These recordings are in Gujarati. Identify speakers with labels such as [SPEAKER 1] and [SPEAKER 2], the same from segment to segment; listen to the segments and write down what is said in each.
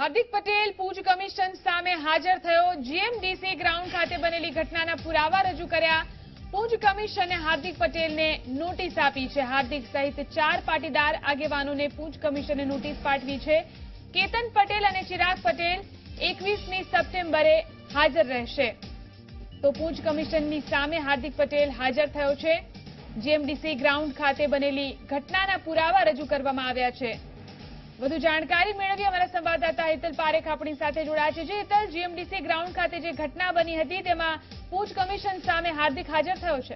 [SPEAKER 1] હાર્દિક પટેલ પૂંચ કમિશન સામે હાજર થયો। જીએમડીસી ગ્રાઉન્ડ ખાતે બનેલી ઘટનાના પુરાવા રજૂ કર્યા। પૂંચ કમિશને હાર્દિક પટેલને નોટિસ આપી છે। હાર્દિક સહિત 4 પાટીદાર આગેવાનોને પૂંચ કમિશને નોટિસ પાઠવી છે। કેતન પટેલ અને ચિરાગ પટેલ 21મી સપ્ટેમ્બરે હાજર રહેશે। તો પૂંચ કમિશનની સામે હાર્દિક પટેલ હાજર થયો છે। જીએમડીસી ગ્રાઉન્ડ ખાતે બનેલી ઘટનાના પુરાવા રજૂ કરવામાં આવ્યા છે। વધુ જાણકારી મેળવી અમારા સંવાદદાતા હેતલ પારેખ આપણી સાથે જોડાયા છે। જે હેતલ, જીએમડીસી ગ્રાઉન્ડ ખાતે જે ઘટના બની હતી તેમાં પૂંચ કમિશન સામે હાર્દિક હાજર થયો છે।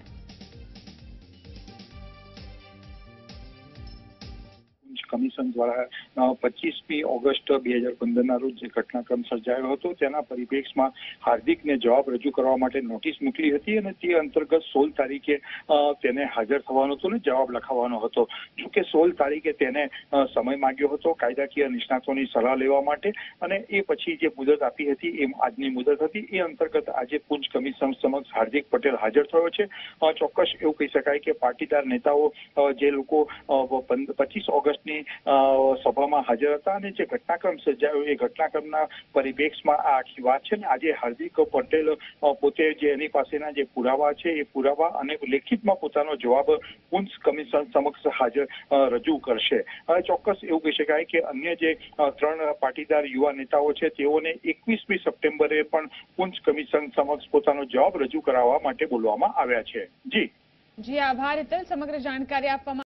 [SPEAKER 2] કમિશન દ્વારા 25મી ઓગસ્ટ 2015ના રોજ જે ઘટનાક્રમ સર્જાયો હતો તેના પરિપ્રેક્ષમાં હાર્દિકને જવાબ રજૂ કરવા માટે નોટિસ મોકલી હતી અને તે અંતર્ગત 16 તારીખે તેને હાજર થવાનો હતો અને જવાબ લખાવવાનો હતો। જોકે 16 તારીખે તેને સમય માંગ્યો હતો કાયદાકીય નિષ્ણાતોની સલાહ લેવા માટે અને એ પછી જે મુદત આપી હતી એ આજની મુદત હતી। એ અંતર્ગત આજે પૂંચ કમિશન સમક્ષ હાર્દિક પટેલ હાજર થયો છે। ચોક્કસ એવું કહી શકાય કે પાટીદાર નેતાઓ જે લોકો 25 ઓગસ્ટની સભામાં હાજર હતા અને જે ઘટનાક્રમ સર્જાયો એ ઘટનાક્રમના પરિપ્રેક્ષમાં આ આખી વાત છે ને આજે હાર્દિક પટેલ પોતે જે એની પાસેના જે પુરાવા છે એ પુરાવા અને લેખિતમાં પોતાનો જવાબ પૂંચ કમિશન સમક્ષ હાજર રજૂ કરશે। ચોક્કસ એવું કહી શકાય કે અન્ય જે 3 પાટીદાર યુવા નેતાઓ છે તેઓને 21મી સપ્ટેમ્બરે પણ પૂંચ કમિશન સમક્ષ પોતાનો જવાબ રજૂ કરાવવા માટે બોલવામાં આવ્યા છે। જી
[SPEAKER 1] આભાર હેતલ, સમગ્ર જાણકારી આપવા